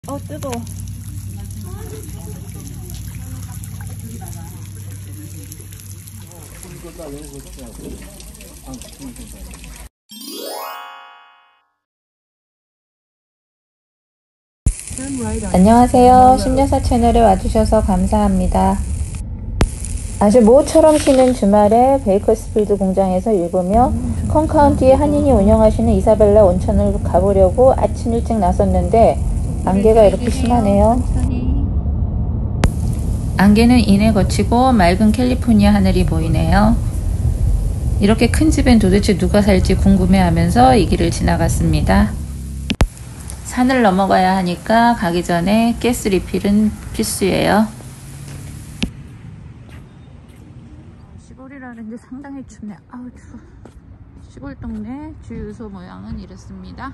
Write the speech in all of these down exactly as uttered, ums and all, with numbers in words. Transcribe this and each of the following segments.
어, 뜨거워. 안녕하세요. 신여사 채널에 와주셔서 감사합니다. 아주 모처럼 쉬는 주말에 베이커스필드 공장에서 일구며 콘 카운티의 한인이 운영하시는 이사벨라 온천을 가보려고 아침 일찍 나섰는데 안개가 이렇게 심하네요. 안개는 이내 거치고 맑은 캘리포니아 하늘이 보이네요. 이렇게 큰 집엔 도대체 누가 살지 궁금해하면서 이 길을 지나갔습니다. 산을 넘어가야 하니까 가기 전에 가스 리필은 필수예요. 시골이라는데 상당히 춥네. 아우 추워. 시골 동네 주유소 모양은 이렇습니다.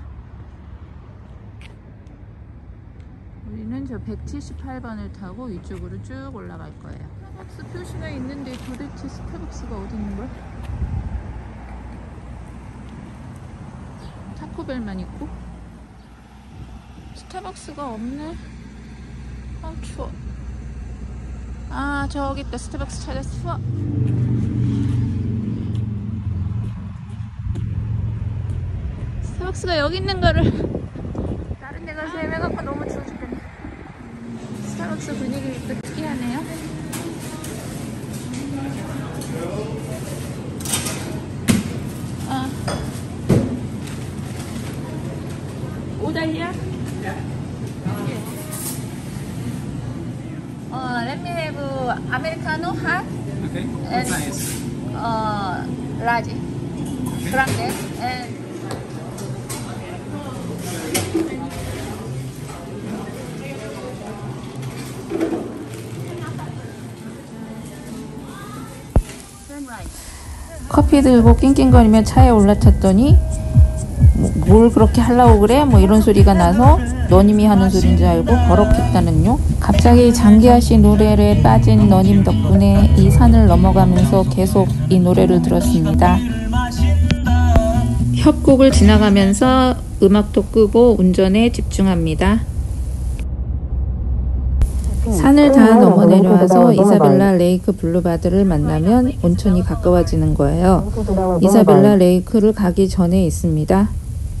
우리는 저 백칠십팔 번을 타고 위쪽으로 쭉 올라갈 거예요. 스타벅스 표시가 있는데 도대체 스타벅스가 어디 있는 거야? 타코벨만 있고 스타벅스가 없네. 아 추워. 아 저기 있다. 스타벅스 찾았어. 스타벅스가 여기 있는 거를 다른 데 가서 헤매갖고 너무 추워 죽겠네. 스타벅스 분위기 또 특이하네요. 아 오달리야? Uh, let me have uh, Americano hot Okay, and what's nice? uh, large, Okay. grande, and 커피 들고 낑낑거리며 차에 올라탔더니 뭐, 뭘 그렇게 하려고 그래? 뭐 이런 소리가 나서 너님이 하는 소리인 줄 알고 버럭했다는요. 갑자기 장기하씨 노래에 빠진 너님 덕분에 이 산을 넘어가면서 계속 이 노래를 들었습니다. 협곡을 지나가면서 음악도 끄고 운전에 집중합니다. 산을 다 넘어 내려와서 이사벨라 레이크 블루바드를 만나면 온천이 가까워지는 거예요. 이사벨라 레이크를 가기 전에 있습니다.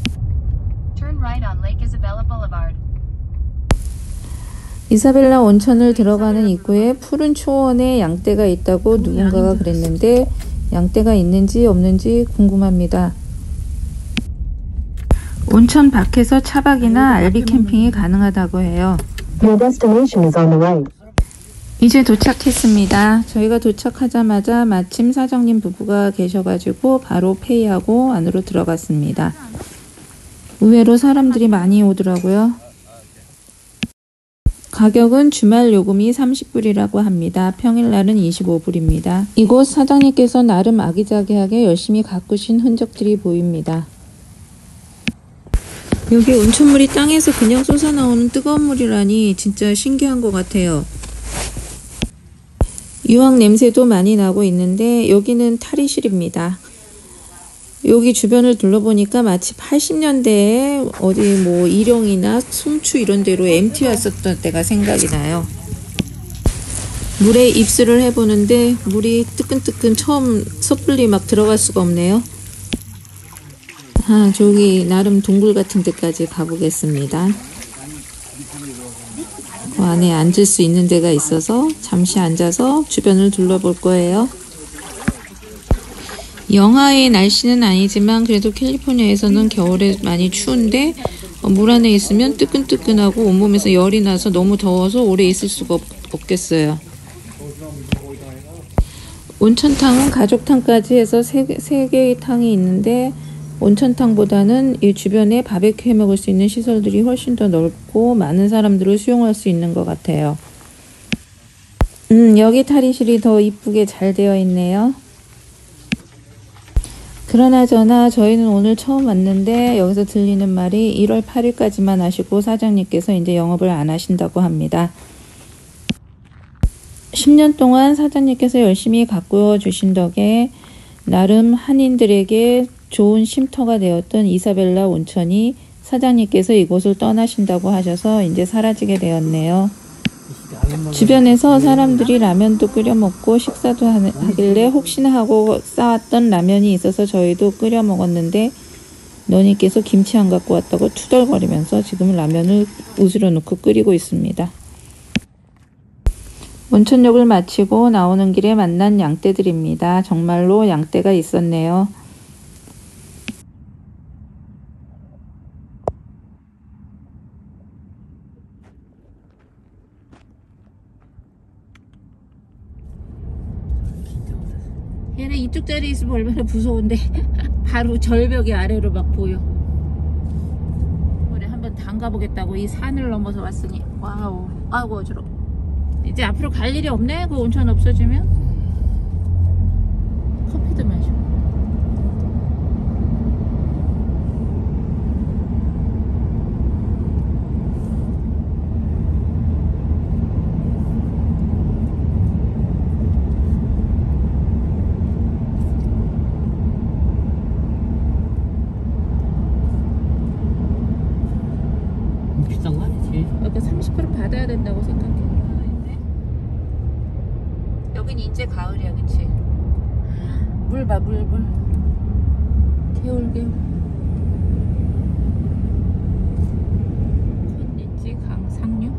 이사벨라 온천을 들어가는 입구에 푸른 초원에 양떼가 있다고 누군가가 그랬는데 양떼가 있는지 없는지 궁금합니다. 온천 밖에서 차박이나 알비 캠핑이 가능하다고 해요. 이제 도착했습니다. 저희가 도착하자마자 마침 사장님 부부가 계셔가지고 바로 페이하고 안으로 들어갔습니다. 의외로 사람들이 많이 오더라고요. 가격은 주말 요금이 삼십 불이라고 합니다. 평일날은 이십오 불입니다. 이곳 사장님께서 나름 아기자기하게 열심히 가꾸신 흔적들이 보입니다. 여기 온천물이 땅에서 그냥 솟아나오는 뜨거운 물이라니 진짜 신기한 것 같아요. 유황 냄새도 많이 나고 있는데 여기는 탈의실입니다. 여기 주변을 둘러보니까 마치 팔십 년대에 어디 뭐 일용이나 숭추 이런 데로 엠티 왔었던 때가 생각이 나요. 물에 입수를 해보는데 물이 뜨끈뜨끈 처음 섣불리 막 들어갈 수가 없네요. 아, 저기 나름 동굴 같은 데까지 가보겠습니다. 그 안에 앉을 수 있는 데가 있어서 잠시 앉아서 주변을 둘러볼 거예요. 영하의 날씨는 아니지만 그래도 캘리포니아에서는 겨울에 많이 추운데 물 안에 있으면 뜨끈뜨끈하고 온몸에서 열이 나서 너무 더워서 오래 있을 수가 없, 없겠어요. 온천탕은 가족탕까지 해서 세 개의 탕이 있는데 온천탕보다는 이 주변에 바베큐 해 먹을 수 있는 시설들이 훨씬 더 넓고 많은 사람들을 수용할 수 있는 것 같아요. 음, 여기 탈의실이 더 이쁘게 잘 되어 있네요. 그러나 저나 저희는 오늘 처음 왔는데 여기서 들리는 말이 일월 팔일까지만 하시고 사장님께서 이제 영업을 안 하신다고 합니다. 십 년 동안 사장님께서 열심히 가꾸어 주신 덕에 나름 한인들에게 좋은 쉼터가 되었던 이사벨라 온천이 사장님께서 이곳을 떠나신다고 하셔서 이제 사라지게 되었네요. 주변에서 사람들이 라면도 끓여 먹고 식사도 하길래 혹시나 하고 쌓았던 라면이 있어서 저희도 끓여 먹었는데 너니께서 김치 안 갖고 왔다고 투덜거리면서 지금 라면을 우스려 놓고 끓이고 있습니다. 온천욕을 마치고 나오는 길에 만난 양떼들입니다. 정말로 양떼가 있었네요. 얘네 이쪽 자리에 있으면 얼마나 무서운데 바로 절벽이 아래로 막 보여. 우리 한번 담가보겠다고 이 산을 넘어서 왔으니 와우. 아이고 어지러워. 이제 앞으로 갈 일이 없네. 그 온천 없어지면. 커피도 마셔. 비싼 거 아니지? 아까 삼십 프로 받아야 된다고 생각해. 여긴 이제 가을이야, 그치? 물 봐, 물, 물. 개울, 개울. 컨니치 강상류?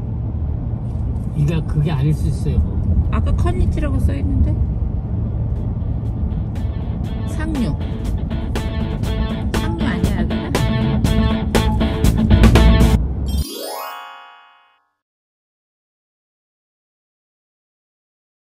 이가 그게 아닐 수 있어요. 아까 컨니치라고 써있는데? 상류.